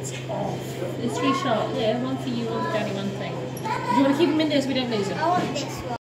There's 3 shots. Yeah, one for you, one for Daddy, one thing. Do you want to keep them in there so we don't lose them? I want this one.